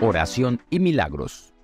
oración y milagros.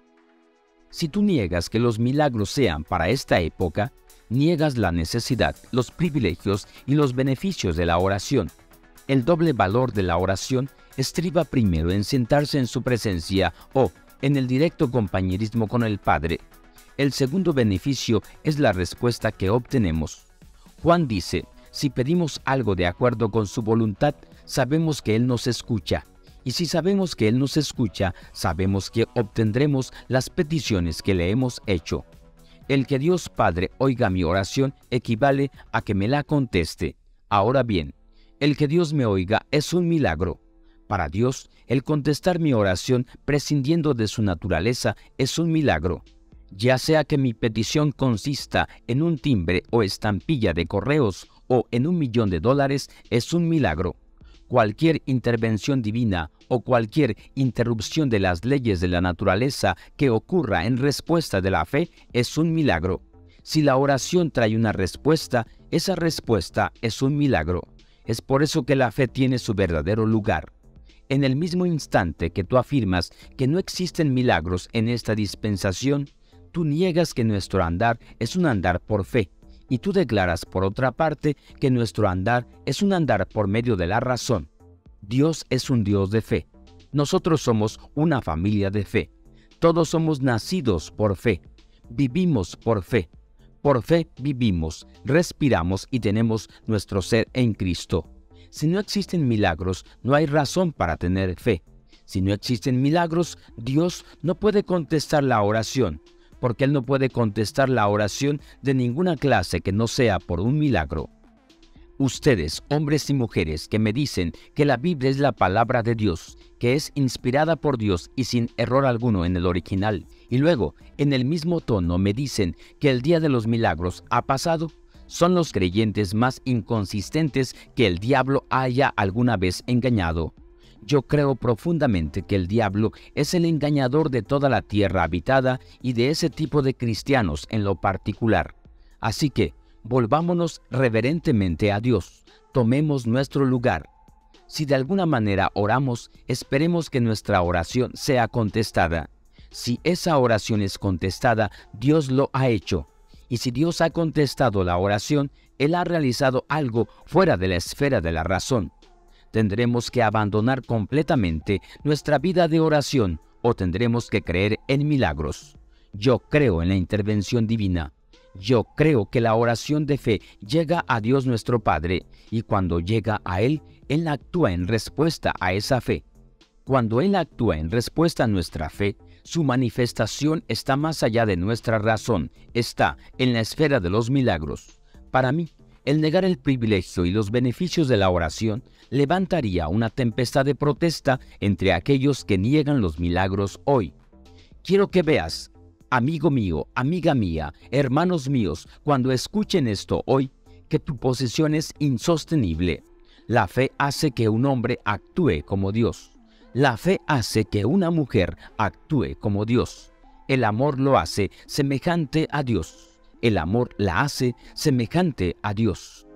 Si tú niegas que los milagros sean para esta época, niegas la necesidad, los privilegios y los beneficios de la oración. El doble valor de la oración estriba primero en sentarse en su presencia o en el directo compañerismo con el Padre. El segundo beneficio es la respuesta que obtenemos. Juan dice, si pedimos algo de acuerdo con su voluntad, sabemos que Él nos escucha. Y si sabemos que Él nos escucha, sabemos que obtendremos las peticiones que le hemos hecho. El que Dios Padre oiga mi oración equivale a que me la conteste. Ahora bien, el que Dios me oiga es un milagro. Para Dios, el contestar mi oración prescindiendo de su naturaleza es un milagro. Ya sea que mi petición consista en un timbre o estampilla de correos o en $1.000.000, es un milagro. Cualquier intervención divina o cualquier interrupción de las leyes de la naturaleza que ocurra en respuesta de la fe es un milagro. Si la oración trae una respuesta, esa respuesta es un milagro. Es por eso que la fe tiene su verdadero lugar. En el mismo instante que tú afirmas que no existen milagros en esta dispensación, tú niegas que nuestro andar es un andar por fe. Y tú declaras, por otra parte, que nuestro andar es un andar por medio de la razón. Dios es un Dios de fe. Nosotros somos una familia de fe. Todos somos nacidos por fe. Vivimos por fe. Por fe vivimos, respiramos y tenemos nuestro ser en Cristo. Si no existen milagros, no hay razón para tener fe. Si no existen milagros, Dios no puede contestar la oración, porque Él no puede contestar la oración de ninguna clase que no sea por un milagro. Ustedes, hombres y mujeres, que me dicen que la Biblia es la palabra de Dios, que es inspirada por Dios y sin error alguno en el original, y luego, en el mismo tono, me dicen que el día de los milagros ha pasado, son los creyentes más inconsistentes que el diablo haya alguna vez engañado. Yo creo profundamente que el diablo es el engañador de toda la tierra habitada y de ese tipo de cristianos en lo particular. Así que, volvámonos reverentemente a Dios, tomemos nuestro lugar. Si de alguna manera oramos, esperemos que nuestra oración sea contestada. Si esa oración es contestada, Dios lo ha hecho. Y si Dios ha contestado la oración, Él ha realizado algo fuera de la esfera de la razón. Tendremos que abandonar completamente nuestra vida de oración o tendremos que creer en milagros. Yo creo en la intervención divina. Yo creo que la oración de fe llega a Dios nuestro Padre y cuando llega a Él, Él actúa en respuesta a esa fe. Cuando Él actúa en respuesta a nuestra fe, su manifestación está más allá de nuestra razón, está en la esfera de los milagros. Para mí, el negar el privilegio y los beneficios de la oración levantaría una tempestad de protesta entre aquellos que niegan los milagros hoy. Quiero que veas, amigo mío, amiga mía, hermanos míos, cuando escuchen esto hoy, que tu posición es insostenible. La fe hace que un hombre actúe como Dios. La fe hace que una mujer actúe como Dios. El amor lo hace semejante a Dios. El amor la hace semejante a Dios.